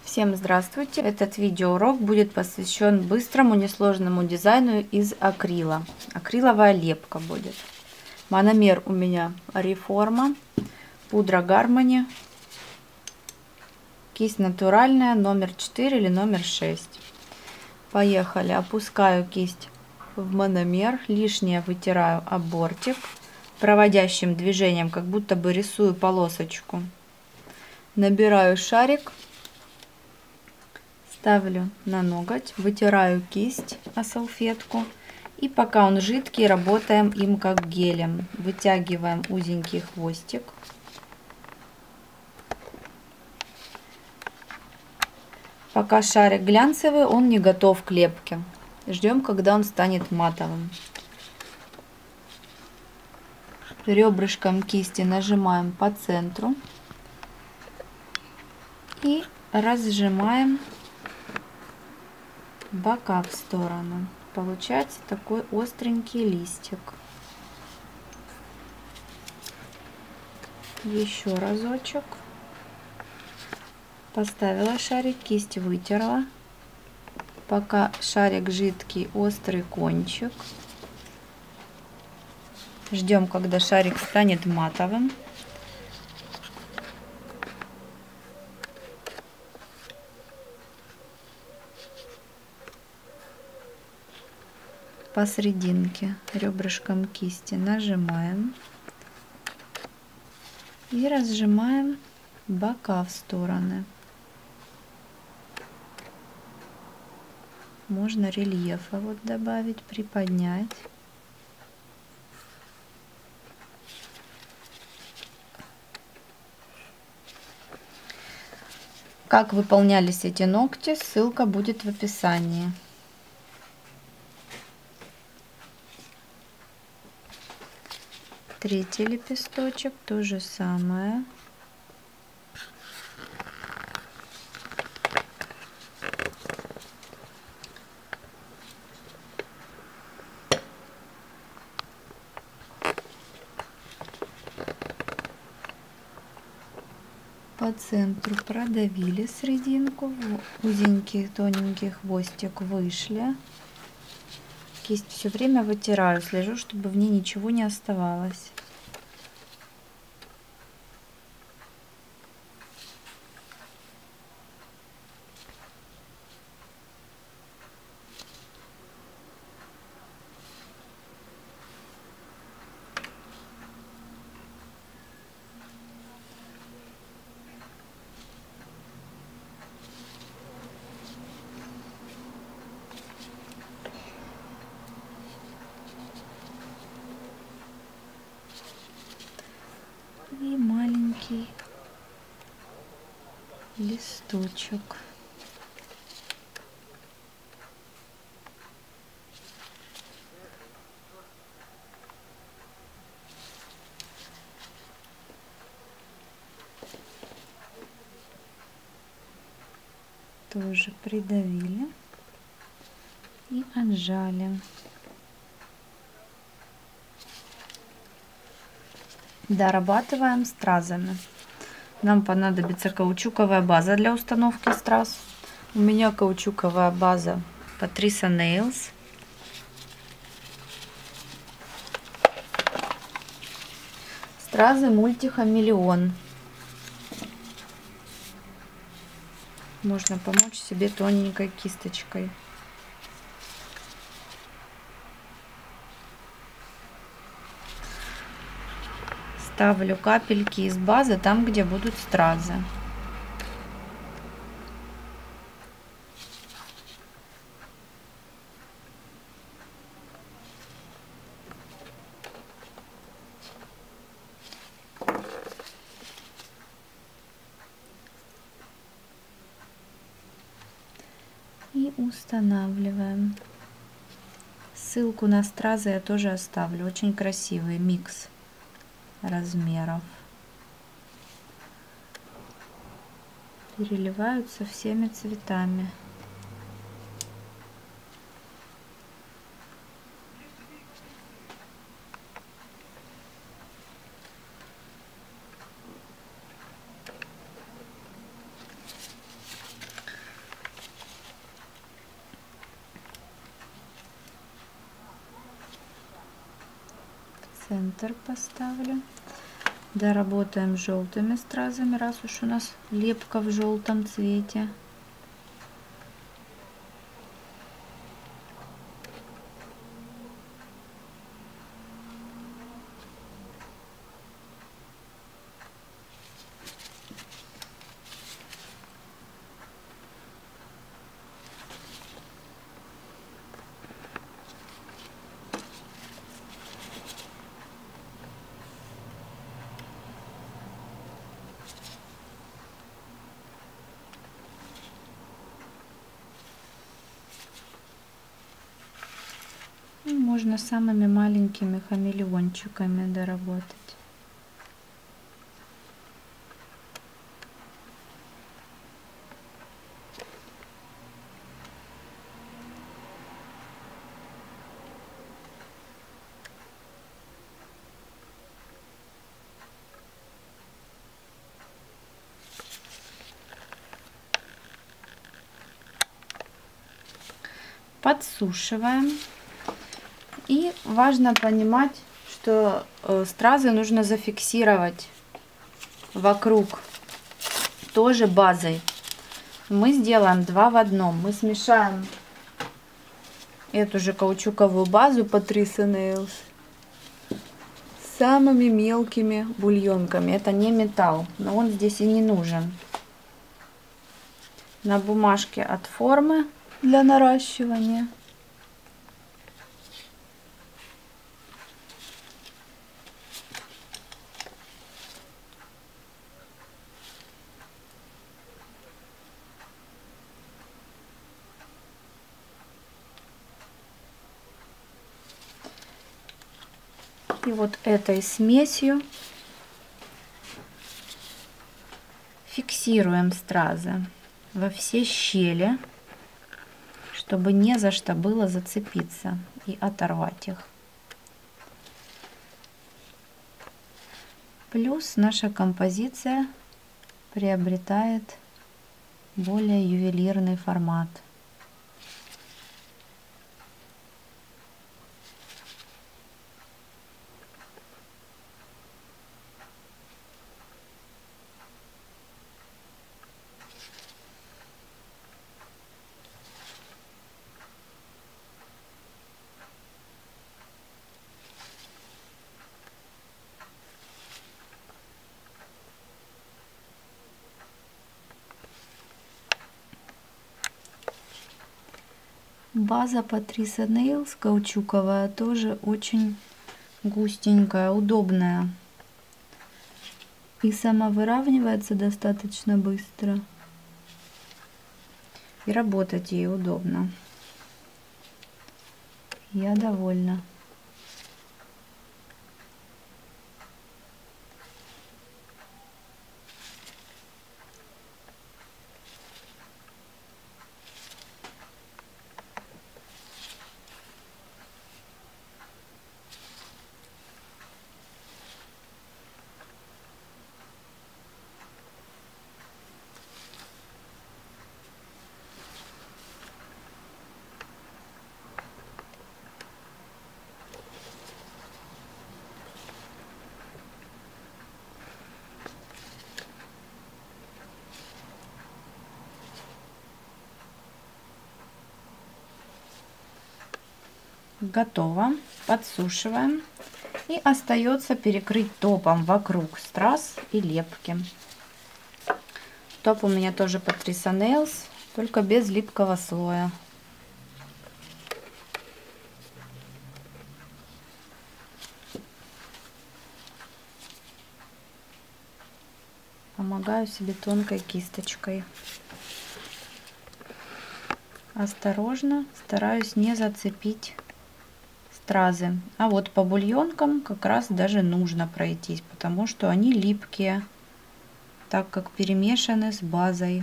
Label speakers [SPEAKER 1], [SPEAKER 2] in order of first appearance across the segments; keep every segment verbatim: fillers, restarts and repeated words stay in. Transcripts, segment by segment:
[SPEAKER 1] Всем здравствуйте! Этот видеоурок будет посвящен быстрому несложному дизайну из акрила. Акриловая лепка будет. Мономер у меня Реформа, пудра Гармони, кисть натуральная, номер четыре или номер шесть. Поехали! Опускаю кисть в мономер, лишнее вытираю об бортик, проводящим движением, как будто бы рисую полосочку. Набираю шарик. Ставлю на ноготь, вытираю кисть о салфетку, и пока он жидкий, работаем им как гелем. Вытягиваем узенький хвостик. Пока шарик глянцевый, он не готов к лепке. Ждем, когда он станет матовым. Ребрышком кисти нажимаем по центру и разжимаем бока в сторону. Получается такой остренький листик. Еще разочек. Поставила шарик, кисть вытерла. Пока шарик жидкий, острый кончик. Ждем, когда шарик станет матовым. Посерединке ребрышком кисти нажимаем и разжимаем бока в стороны. Можно рельефа вот добавить, приподнять. Как выполнялись эти ногти, ссылка будет в описании. Третий лепесточек, то же самое. По центру продавили серединку, узенький тоненький хвостик вышли. Кисть все время вытираю, слежу, чтобы в ней ничего не оставалось. И маленький листочек. Тоже придавили и отжали. Дорабатываем стразами. Нам понадобится каучуковая база для установки страз. У меня каучуковая база Patricia Nails. Стразы мультихамелеон. Можно помочь себе тоненькой кисточкой. Ставлю капельки из базы там, где будут стразы. И устанавливаем. Ссылку на стразы я тоже оставлю. Очень красивый микс размеров. Переливаются всеми цветами. центр поставлю. Доработаем желтыми стразами, раз уж у нас лепка в желтом цвете. И можно самыми маленькими хамелеончиками доработать. Подсушиваем. И важно понимать, что стразы нужно зафиксировать вокруг тоже базой. Мы сделаем два в одном. Мы смешаем эту же каучуковую базу Patricia Nails с самыми мелкими бульонками. Это не металл, но он здесь и не нужен. На бумажке от формы для наращивания. И вот этой смесью фиксируем стразы во все щели, чтобы не за что было зацепиться и оторвать их. Плюс наша композиция приобретает более ювелирный формат. База Patricia Nails каучуковая тоже очень густенькая, удобная. И сама выравнивается достаточно быстро. И работать ей удобно. Я довольна. Готово. Подсушиваем. И остается перекрыть топом вокруг страз и лепки. Топ у меня тоже Patricia Nails, только без липкого слоя. Помогаю себе тонкой кисточкой. Осторожно, стараюсь не зацепить стразы. А вот по бульонкам как раз даже нужно пройтись, потому что они липкие, так как перемешаны с базой.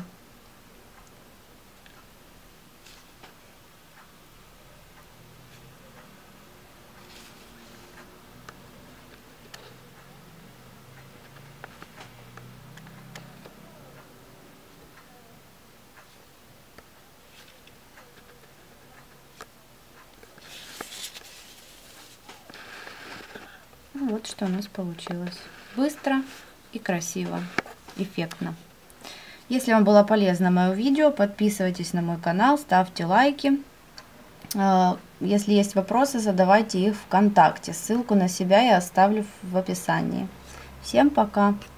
[SPEAKER 1] Вот что у нас получилось. Быстро и красиво, эффектно. Если вам было полезно мое видео, подписывайтесь на мой канал, ставьте лайки. Если есть вопросы, задавайте их ВКонтакте. Ссылку на себя я оставлю в описании. Всем пока!